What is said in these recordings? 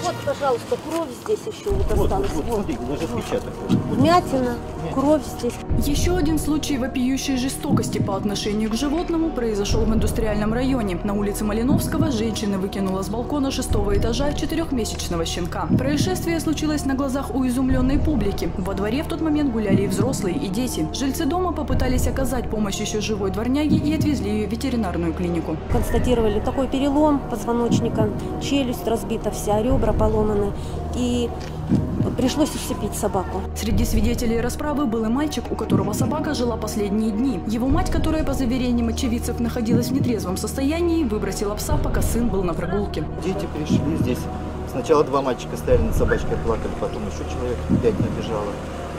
Вот, пожалуйста, кровь здесь еще вот осталась. Вот, смотрите, даже отпечаток. Вмятина, кровь здесь. Еще один случай вопиющей жестокости по отношению к животному произошел в индустриальном районе. На улице Малиновского женщина выкинула с балкона 6-го этажа 4-месячного щенка. Происшествие случилось на глазах у изумленной публики. Во дворе в тот момент гуляли и взрослые, и дети. Жильцы дома попытались оказать помощь еще живой дворняге и отвезли ее в ветеринарную клинику. Констатировали такой перелом позвоночника, челюсть разбита вся, ребра поломаны. И пришлось усыпить собаку. Среди свидетелей расправы был и мальчик, у которого собака жила последние дни. Его мать, которая, по заверениям очевидцев, находилась в нетрезвом состоянии, выбросила пса, пока сын был на прогулке. Дети пришли здесь. Сначала 2 мальчика стояли над собачкой, плакали, потом еще человек 5 набежало.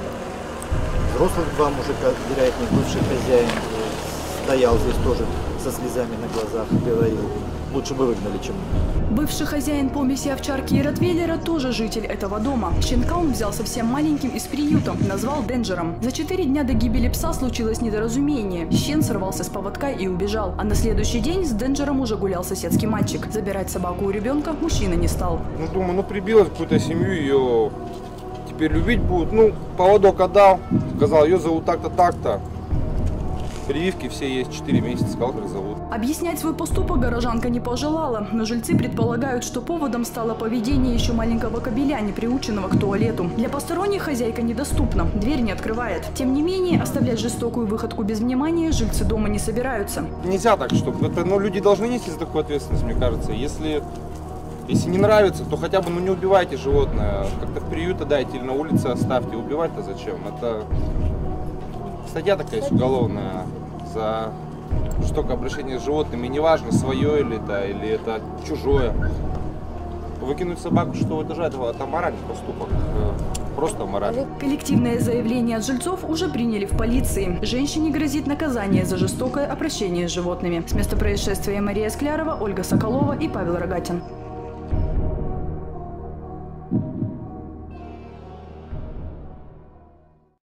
Взрослых 2 мужика, вероятно, бывший хозяин, стоял здесь тоже со слезами на глазах, говорил, лучше бы выгнали, чем... Бывший хозяин помеси овчарки и ротвейлера тоже житель этого дома. Щенка он взял совсем маленьким из приюта, назвал Денджером. За 4 дня до гибели пса случилось недоразумение. Щен сорвался с поводка и убежал. А на следующий день с Денджером уже гулял соседский мальчик. Забирать собаку у ребенка мужчина не стал. Думаю, прибила какую-то семью, ее теперь любить будут. Поводок отдал, сказал, ее зовут так-то, так-то. Прививки все есть, 4 месяца, сказал, как зовут. Объяснять свой поступок горожанка не пожелала, но жильцы предполагают, что поводом стало поведение еще маленького кобеля, не приученного к туалету. Для посторонних хозяйка недоступна, дверь не открывает. Тем не менее, оставлять жестокую выходку без внимания жильцы дома не собираются. Нельзя так, чтобы люди должны нести за такую ответственность, мне кажется. Если не нравится, то хотя бы не убивайте животное, как-то в приют отдайте или на улице оставьте. Убивать-то зачем? Это статья такая есть уголовная за жестокое обращение с животными, неважно, свое или это чужое. Выкинуть собаку с 6-го этажа, это аморальный поступок, просто аморальный. Коллективное заявление от жильцов уже приняли в полиции. Женщине грозит наказание за жестокое обращение с животными. С места происшествия Мария Склярова, Ольга Соколова и Павел Рогатин.